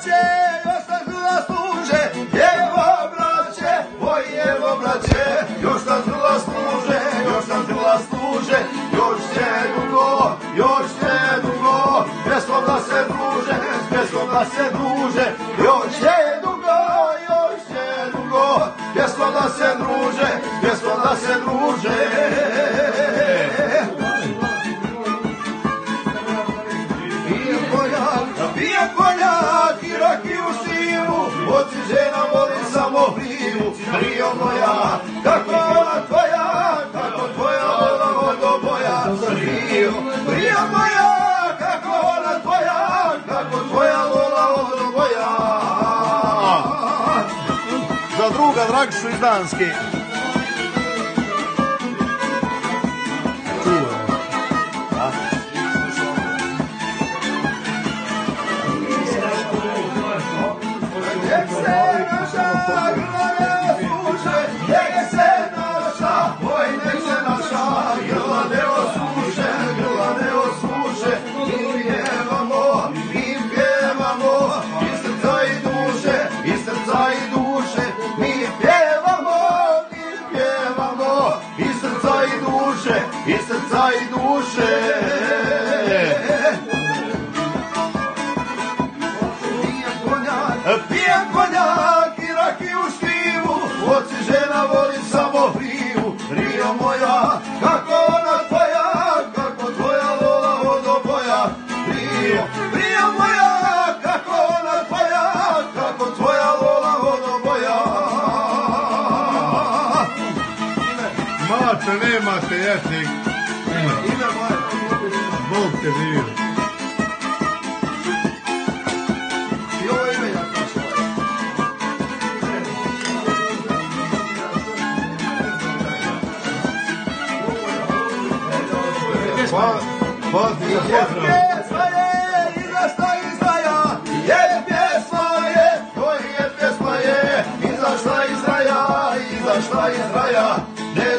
braće, još nam grla služe, evo braće, oj evo braće, još nam grla služe, još nam grla služe, još je dugo, pesmom da se druže, pesmom da se druže, još je dugo, pesmom da se druže, pesmom da se druže. Pijem konjak i rakiju sivu, od žena volim samo pivu. Rio moja, kako ona tvoja, kako tvoja voda vodoboja. Rio moja, kako ona tvoja, kako tvoja voda vodoboja. Za druga Dragišu iz Danske. I srca i duše. Pijem konjak i rakiju šljivu, od žena volim samo pivu. Rio moja, kako ona tvoja, kako tvoja lola vodoboja. Rio moja, kako ona tvoja, kako tvoja lola vodoboja. Mače, nemate jetnik. Ime moje. Bog te živi. I ovo ime ja kažem. Pjesma je, izašla izraja, je pjesma je, to je pjesma je, izašla iz raja. Ne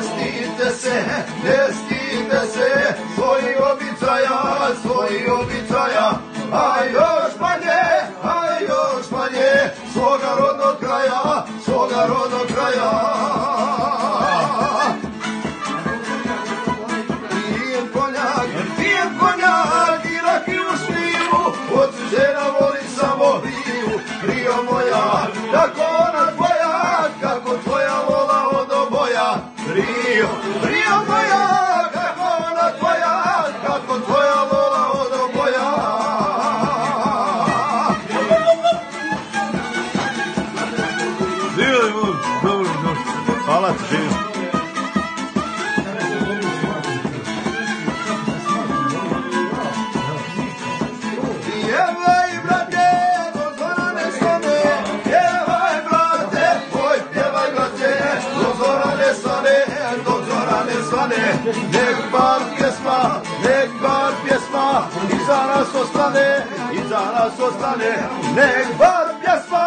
stidite se, svoji običaja, a još manje, svoga rodnog kraja. Pijem konjak i rakiju šljivu, od žena volim samo pivu. Rio moja, kako ona tvoja, kako tvoja vola vodoboja. Rio moja, kako ona tvoja, kako tvoja vola vodoboja. Živjeli mu, dobro. Hvala ti, živim. Pjevaj brate, do zora ne stane, pjevaj brate, oj pjevaj brate, do zora ne stane, nek bar pjesma, iza nas ostane, nek bar pjesma,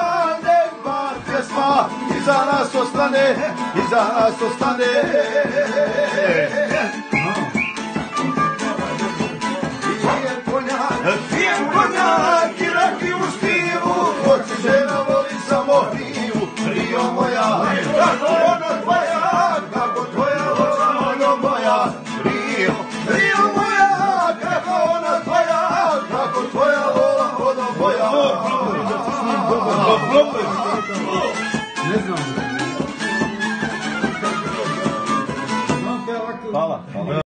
iza nas ostane. Pijem konjak i rakiju šljivu, od žena volim samo pivu. Rio moja, kako ona tvoja, kako tvoja vola vodoboja. Rio moja, kako ona tvoja, kako tvoja vola vodoboja. Ne znam. Hvala.